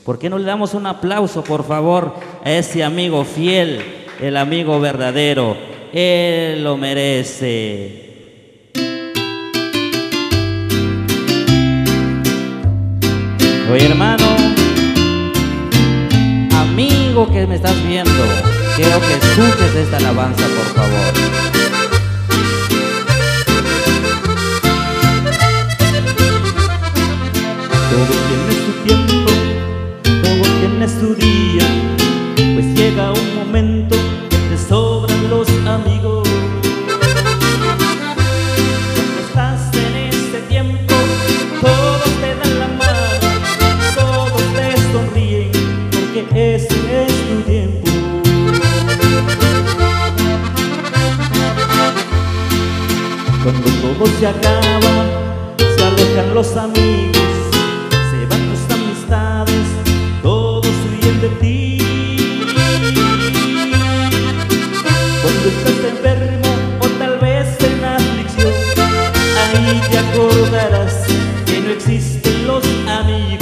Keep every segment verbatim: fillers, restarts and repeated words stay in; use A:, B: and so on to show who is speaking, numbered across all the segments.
A: ¿Por qué no le damos un aplauso, por favor, a ese amigo fiel, el amigo verdadero? Él lo merece. Oye, hermano, amigo que me estás viendo, quiero que escuches esta alabanza, por favor.
B: Todo tiene su tiempo, todo tiene su día, pues llega un momento que te sobran los amigos. Cuando estás en ese tiempo, todos te dan la mano, todos te sonríen, porque ese es tu tiempo. Cuando todo se acaba, se alejan los amigos, se van tus amistades, todos huyen de ti. Cuando estás enfermo o tal vez en aflicción, ahí te acordarás que no existen los amigos.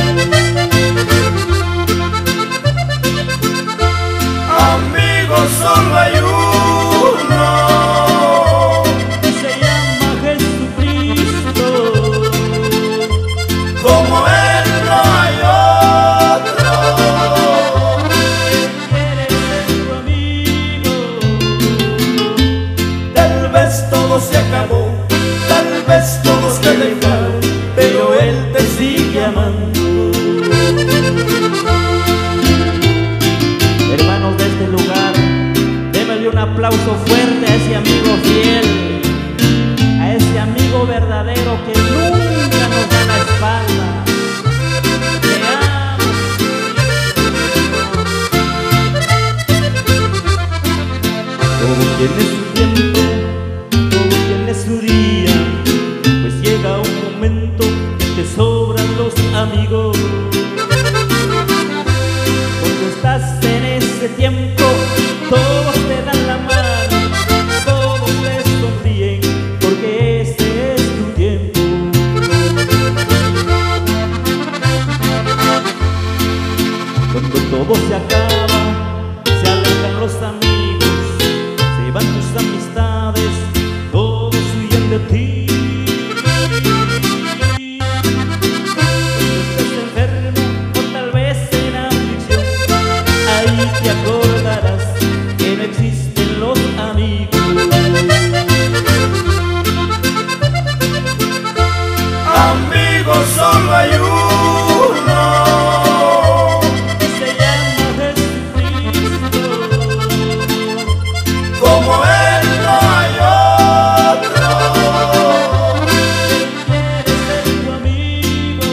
C: Amigos solo hay uno,
B: Y se llama Jesucristo.
C: como Él no hay otro.
B: Él quiere ser tu amigo.
C: Tal vez todo se acabó, tal vez todos te dejaron, pero Él te sigue amando.
A: Hermanos de este lugar, démosle un aplauso fuerte a ese amigo fiel, a ese amigo verdadero que nunca nos da la espalda. Te amo.
B: Todo tiene su tiempo, todo tiene su día, pues llega un momento que te sobran los amigos. Cuando estás en ese tiempo, todos te dan la mano, todos te sonríen, porque ese es tu tiempo. Cuando todo se acaba, se alejan los amigos, se van tus amistades, todos huyen de ti. Cuando estés enfermo o tal vez en aflicción, ahí te acordarás que no existen los amigos.
C: Amigos solo hay uno,
B: Y se llama Jesucristo.
C: como Él no hay otro.
B: Él quiere ser tu amigo.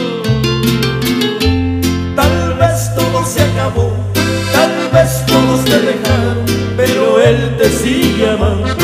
C: Tal vez todo se acabó, tal vez todos te dejaron, pero Él te sigue amando.